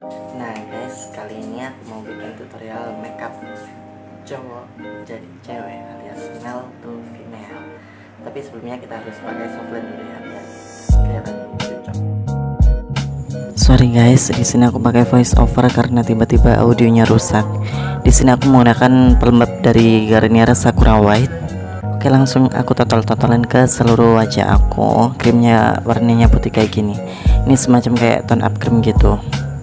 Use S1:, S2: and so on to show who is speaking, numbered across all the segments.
S1: Nah guys, kali ini aku mau bikin tutorial makeup cowok jadi cewek alias male to female. Tapi sebelumnya kita harus pakai softline dulu ya biar kelihatan cocok. Sorry guys, di sini aku pakai voice over karena tiba-tiba audionya rusak. Di sini aku menggunakan pelembab dari Garnier Sakura White. Oke, langsung aku totol-totolin ke seluruh wajah aku. Krimnya warnanya putih kayak gini. Ini semacam kayak tone up cream gitu.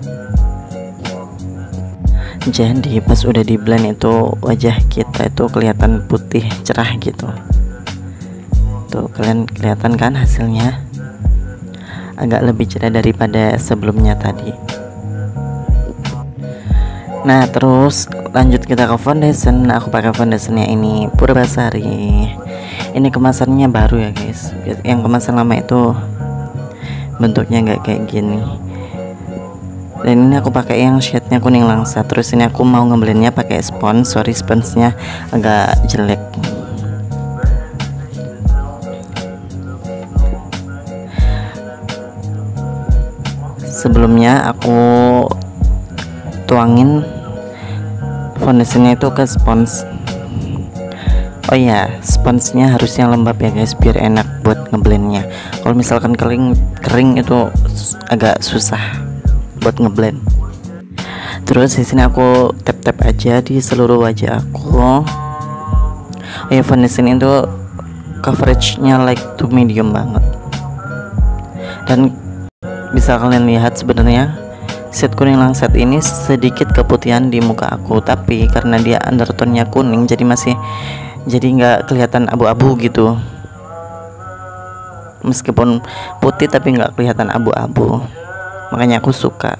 S1: Jadi pas udah di blend itu wajah kita itu kelihatan putih cerah gitu. Tuh kalian kelihatan kan hasilnya agak lebih cerah daripada sebelumnya tadi. Nah terus lanjut kita ke foundation. Aku pakai foundationnya ini Purbasari. Ini kemasannya baru ya guys. Yang kemasan lama itu bentuknya nggak kayak gini. Dan ini aku pakai yang shade-nya kuning langsa. Terus ini aku mau ngeblendnya pakai spons. Sorry sponsnya agak jelek. Sebelumnya aku tuangin foundationnya itu ke spons. Oh iya, sponsnya harusnya lembab ya guys, biar enak buat ngeblendnya. Kalau misalkan kering itu agak susah buat ngeblend. Terus di sini aku tap aja di seluruh wajah aku. Oh ya, foundation itu coveragenya like to medium banget. Dan bisa kalian lihat sebenarnya shade kuning langsat ini sedikit keputihan di muka aku, tapi karena dia undertone-nya kuning jadi nggak kelihatan abu-abu gitu. Meskipun putih tapi nggak kelihatan abu-abu. Makanya aku suka.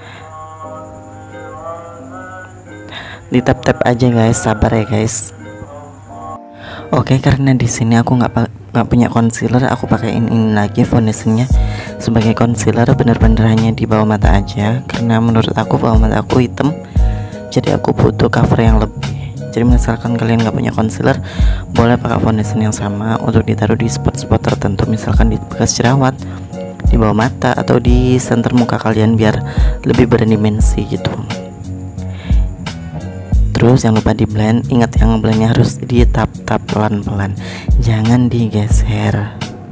S1: Di tap aja guys, sabar ya guys. Oke, karena di sini aku nggak punya concealer, aku pakein ini lagi foundationnya sebagai concealer. Bener-bener hanya di bawah mata aja, karena menurut aku bawah mata aku hitam, jadi aku butuh cover yang lebih. Jadi misalkan kalian nggak punya concealer, boleh pakai foundation yang sama untuk ditaruh di spot-spot tertentu, misalkan di bekas jerawat, di bawah mata, atau di center muka kalian biar lebih berdimensi gitu. Terus jangan lupa di blend. Ingat yang blendnya harus di tap pelan-pelan, jangan digeser.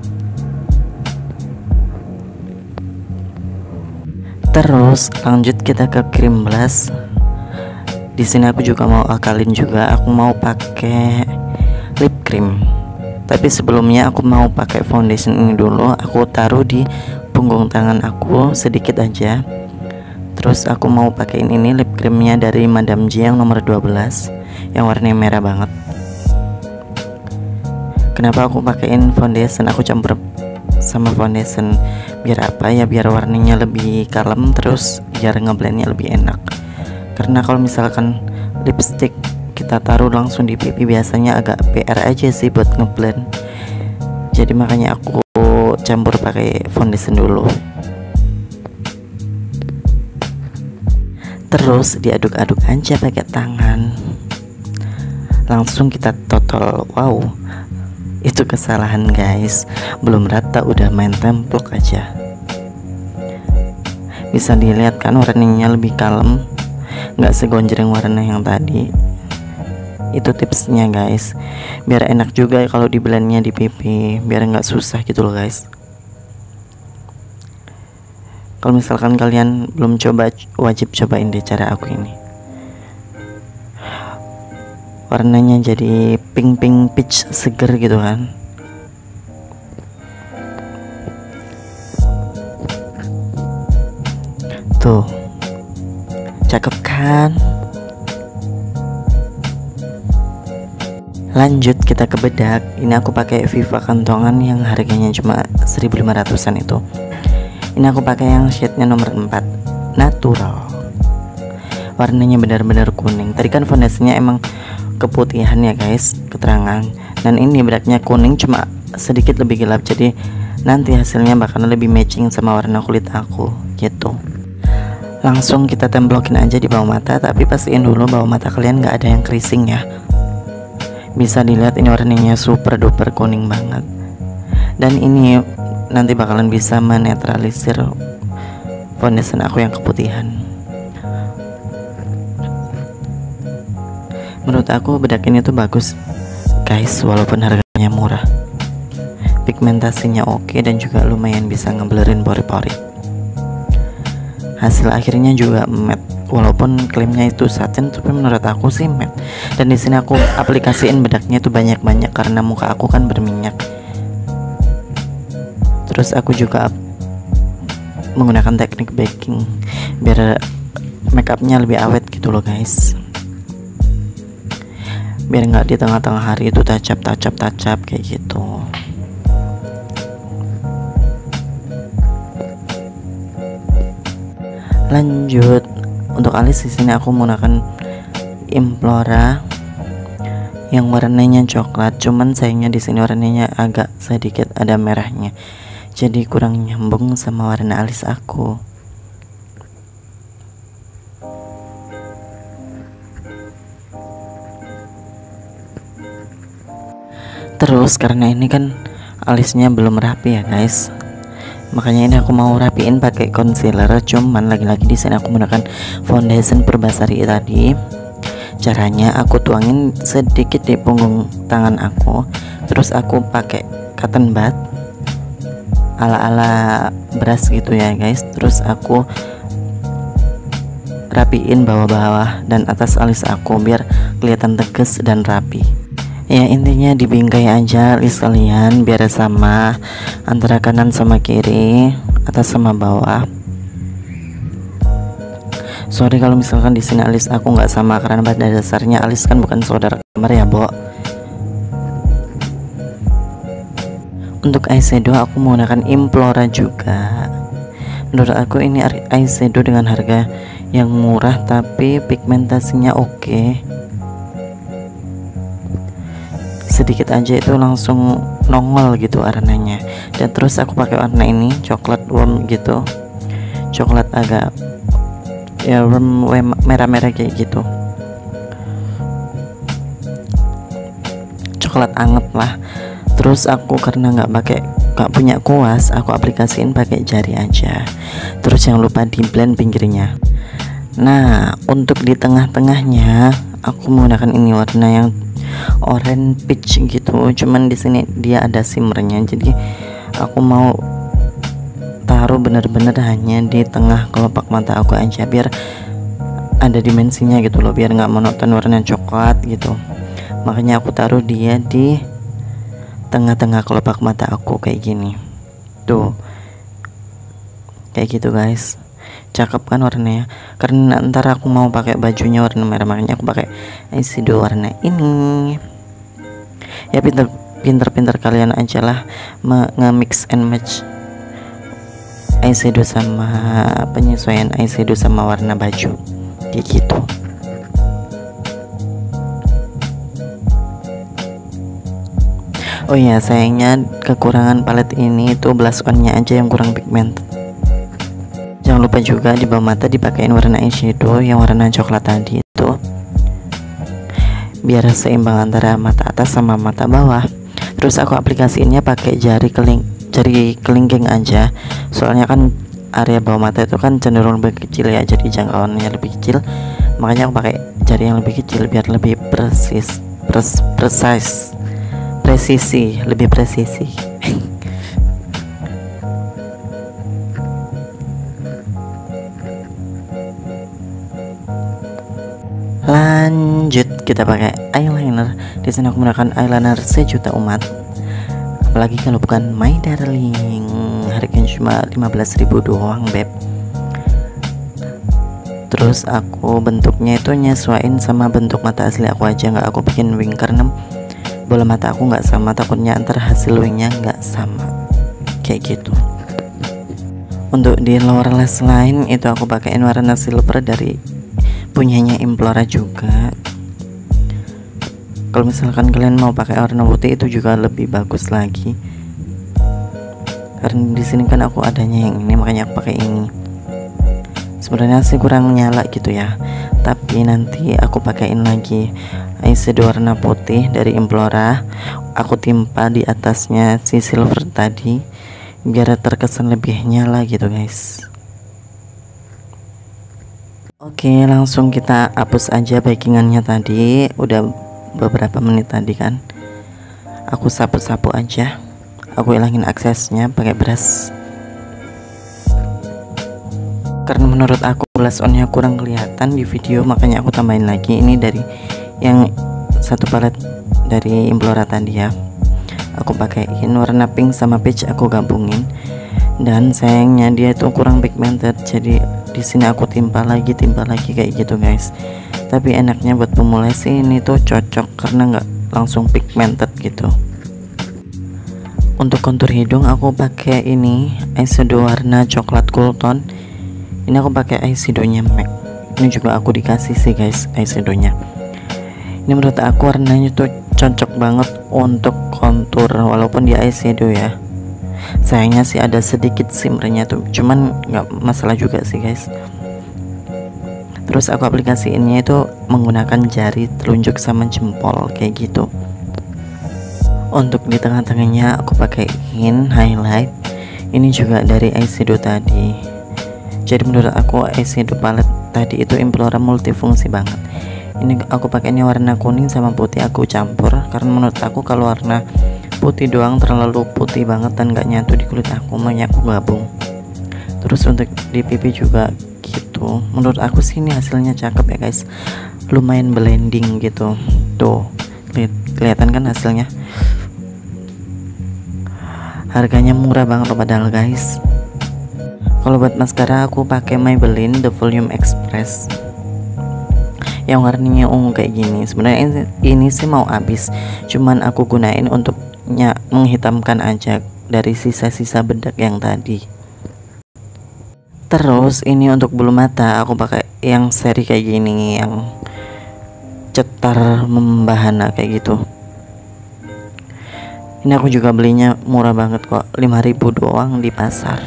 S1: Terus lanjut kita ke cream blush. Di sini aku juga mau akalin juga, aku mau pakai lip cream. Tapi sebelumnya aku mau pakai foundation ini dulu. Aku taruh di punggung tangan aku sedikit aja. Terus aku mau pakein ini lip creamnya dari Madame J yang nomor 12, yang warnanya merah banget. Kenapa aku pakein foundation? Aku campur sama foundation biar apa ya, biar warnanya lebih kalem, terus biar ngeblendnya lebih enak. Karena kalau misalkan lipstick kita taruh langsung di pipi biasanya agak PR aja sih buat ngeblend. Jadi makanya aku campur pakai foundation dulu. Terus diaduk-aduk aja pakai tangan. Langsung kita totol. Wow, itu kesalahan guys, belum rata udah main templok aja. Bisa dilihat kan warnanya lebih kalem, nggak segonjreng warna yang tadi. Itu tipsnya guys, biar enak juga kalau di blendnya di pipi, biar nggak susah gitu loh guys. Kalau misalkan kalian belum coba, wajib cobain deh cara aku ini. Warnanya jadi pink peach seger gitu kan. Tuh, cakep kan? Lanjut kita ke bedak. Ini aku pakai Viva kantongan yang harganya cuma 1.500-an itu. Ini aku pakai yang shade-nya nomor 4, natural. Warnanya benar-benar kuning. Tadi kan foundationnya emang keputihan ya guys, keterangan. Dan ini bedaknya kuning cuma sedikit lebih gelap, jadi nanti hasilnya bakal lebih matching sama warna kulit aku gitu. Langsung kita templokin aja di bawah mata, tapi pastiin dulu bawah mata kalian nggak ada yang creasing ya. Bisa dilihat ini warnanya super duper kuning banget. Dan ini nanti bakalan bisa menetralisir foundation aku yang keputihan. Menurut aku bedak ini tuh bagus guys, walaupun harganya murah. Pigmentasinya oke dan juga lumayan bisa ngeblerin pori-pori. Hasil akhirnya juga matte, walaupun klaimnya itu satin, tapi menurut aku sih matte. Dan di sini aku aplikasiin bedaknya itu banyak-banyak karena muka aku kan berminyak. Terus aku juga menggunakan teknik baking biar makeupnya lebih awet gitu loh guys, biar nggak di tengah-tengah hari itu tacap kayak gitu. Lanjut untuk alis, di sini aku menggunakan Implora yang warnanya coklat, cuman sayangnya di sini warnanya agak sedikit ada merahnya, jadi kurang nyambung sama warna alis aku. Terus karena ini kan alisnya belum rapi ya guys, makanya ini aku mau rapiin pakai concealer. Cuman lagi-lagi di sini aku menggunakan foundation Purbasari tadi. Caranya aku tuangin sedikit di punggung tangan aku, terus aku pakai cotton bud ala-ala beras gitu ya guys. Terus aku rapiin bawah-bawah dan atas alis aku biar kelihatan tegas dan rapi. Ya intinya dibingkai aja alis kalian biar sama antara kanan sama kiri, atas sama bawah. Sorry kalau misalkan di sini alis aku nggak sama karena pada dasarnya alis kan bukan saudara kembar ya, Bo. Untuk eyeshadow aku menggunakan Implora juga. Menurut aku ini eyeshadow dengan harga yang murah tapi pigmentasinya oke. Sedikit aja itu langsung nongol gitu warnanya. Dan terus aku pakai warna ini coklat warm gitu, coklat agak ya warm merah-merah kayak gitu, coklat anget lah. Terus aku karena nggak punya kuas, aku aplikasiin pakai jari aja. Terus jangan lupa di blend pinggirnya. Nah untuk di tengah-tengahnya aku menggunakan ini warna yang orange peach gitu, cuman di sini dia ada shimmernya, jadi aku mau taruh bener-bener hanya di tengah kelopak mata aku aja biar ada dimensinya gitu loh, biar nggak monoton warna coklat gitu. Makanya aku taruh dia di tengah-tengah kelopak mata aku kayak gini tuh, kayak gitu guys. Cakep kan warnanya, karena ntar aku mau pakai bajunya warna merah, makanya aku pakai eyeshadow warna ini. Ya pinter-pinter kalian aja lah nge-mix and match eyeshadow sama penyesuaian eyeshadow sama warna baju kayak gitu. Oh ya, sayangnya kekurangan palet ini itu blush on-nya aja yang kurang pigment. Jangan lupa juga di bawah mata dipakein warna eyeshadow yang warna coklat tadi itu, biar seimbang antara mata atas sama mata bawah. Terus aku aplikasiinnya pakai jari kelingking aja, soalnya kan area bawah mata itu kan cenderung lebih kecil ya, jadi jangkauannya lebih kecil. Makanya aku pakai jari yang lebih kecil biar lebih lebih presisi. Lanjut kita pakai eyeliner. Di sini aku menggunakan eyeliner sejuta umat. Apalagi kalau bukan My Darling, harganya cuma 15.000 doang, beb. Terus aku bentuknya itu nyesuaiin sama bentuk mata asli aku aja, nggak aku bikin wing karena bola mata aku nggak sama, takutnya antar hasil wingnya nggak sama kayak gitu. Untuk di lower lash line itu aku pakaiin warna silver dari punyanya Implora juga. Kalau misalkan kalian mau pakai warna putih itu juga lebih bagus lagi, karena di sini kan aku adanya yang ini, makanya aku pakai ini. Sebenarnya sih kurang nyala gitu ya, tapi nanti aku pakaiin lagi eyeshadow warna putih dari Implora, aku timpa di atasnya si silver tadi biar terkesan lebih nyala gitu guys. Oke, langsung kita hapus aja backingannya tadi. Udah beberapa menit tadi kan. Aku sapu-sapu aja. Aku hilangin aksesnya pakai brush. Karena menurut aku last onnya kurang kelihatan di video, makanya aku tambahin lagi. Ini dari yang satu palet dari Implora tadi ya. Aku pakaiin warna pink sama peach, aku gabungin. Dan sayangnya dia itu kurang pigmented, jadi di sini aku timpa lagi kayak gitu guys. Tapi enaknya buat pemula sih ini tuh cocok karena nggak langsung pigmented gitu. Untuk kontur hidung aku pakai ini eyeshadow warna coklat cool tone. Ini aku pakai eyeshadownya MAC. Ini juga aku dikasih sih guys eyeshadownya. Ini menurut aku warnanya tuh cocok banget untuk kontur walaupun dia eyeshadow ya. Sayangnya sih ada sedikit shimmernya tuh, cuman nggak masalah juga sih guys. Terus aku aplikasiinnya itu menggunakan jari telunjuk sama jempol kayak gitu. Untuk di tengah-tengahnya aku pakaiin highlight. Ini juga dari eyeshadow tadi. Jadi menurut aku eyeshadow palette tadi itu Implora multifungsi banget. Ini aku pakainya warna kuning sama putih, aku campur karena menurut aku kalau warna putih doang terlalu putih banget dan gak nyatu di kulit aku, makanya aku gabung. Terus untuk di pipi juga gitu. Menurut aku sih ini hasilnya cakep ya guys, lumayan blending gitu. Tuh kelihatan kan hasilnya. Harganya murah banget loh padahal guys. Kalau buat maskara aku pakai Maybelline The Volume Express yang warnanya ungu kayak gini. Sebenarnya ini sih mau habis, cuman aku gunain untuk menghitamkan aja dari sisa-sisa bedak yang tadi. Terus ini untuk bulu mata aku pakai yang seri kayak gini, yang cetar membahana kayak gitu. Ini aku juga belinya murah banget kok, 5.000 doang di pasar.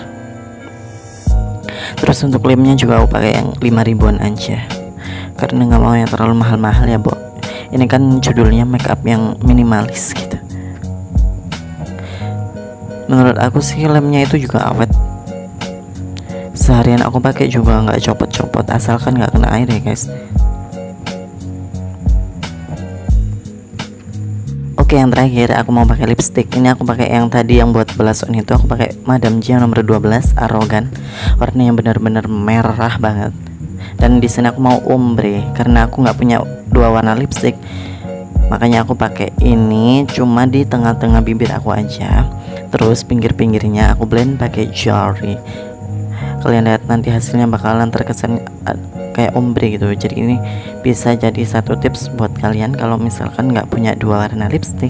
S1: Terus untuk lemnya juga aku pakai yang 5.000-an aja karena nggak mau yang terlalu mahal-mahal ya Bo. Ini kan judulnya makeup yang minimalis gitu. Menurut aku sih lemnya itu juga awet. Seharian aku pakai juga nggak copot-copot asalkan nggak kena air ya guys. Oke, yang terakhir aku mau pakai lipstick. Ini aku pakai yang tadi yang buat blush on itu, aku pakai Madame G yang nomor 12 Arrogant. Warna yang benar-benar merah banget. Dan di sini aku mau ombre karena aku nggak punya dua warna lipstick. Makanya aku pakai ini cuma di tengah-tengah bibir aku aja. Terus pinggir-pinggirnya aku blend pakai jari. Kalian lihat nanti hasilnya bakalan terkesan kayak ombre gitu. Jadi ini bisa jadi satu tips buat kalian kalau misalkan nggak punya dua warna lipstick.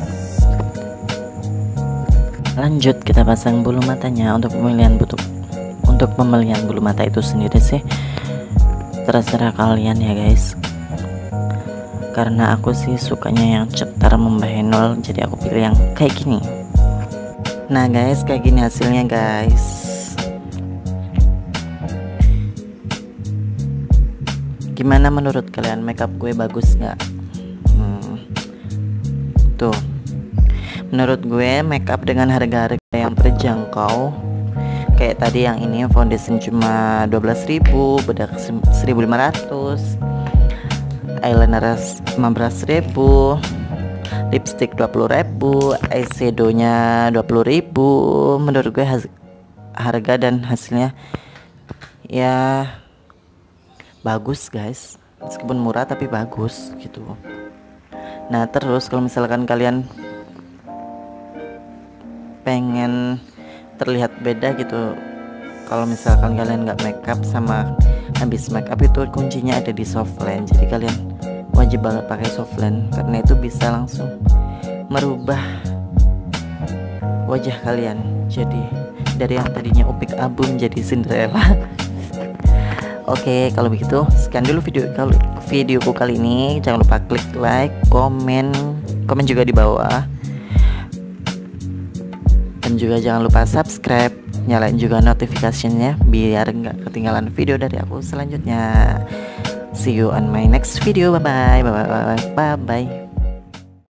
S1: Lanjut kita pasang bulu matanya. Untuk pemilihan bulu mata itu sendiri sih terserah kalian ya guys. Karena aku sih sukanya yang cetar membahenol, jadi aku pilih yang kayak gini. Nah guys, kayak gini hasilnya guys. Gimana menurut kalian, makeup gue bagus nggak? Tuh, menurut gue makeup dengan harga-harga yang terjangkau. Kayak tadi yang ini foundation cuma 12.000, bedak 1.500, eyeliner 15.000, lipstick 20.000, eyeshadownya 20.000. Menurut gue harga dan hasilnya ya bagus guys, meskipun murah tapi bagus gitu. Nah terus kalau misalkan kalian pengen terlihat beda gitu, kalau misalkan kalian nggak makeup sama habis makeup, itu kuncinya ada di softline. Jadi kalian wajib banget pakai softline karena itu bisa langsung merubah wajah kalian, jadi dari yang tadinya upik abung jadi Cinderella. Oke, kalau begitu sekian dulu videoku kali ini. Jangan lupa klik like, komen juga di bawah. Dan juga jangan lupa subscribe, nyalain juga notifikasinya biar nggak ketinggalan video dari aku selanjutnya. See you on my next video. Bye bye.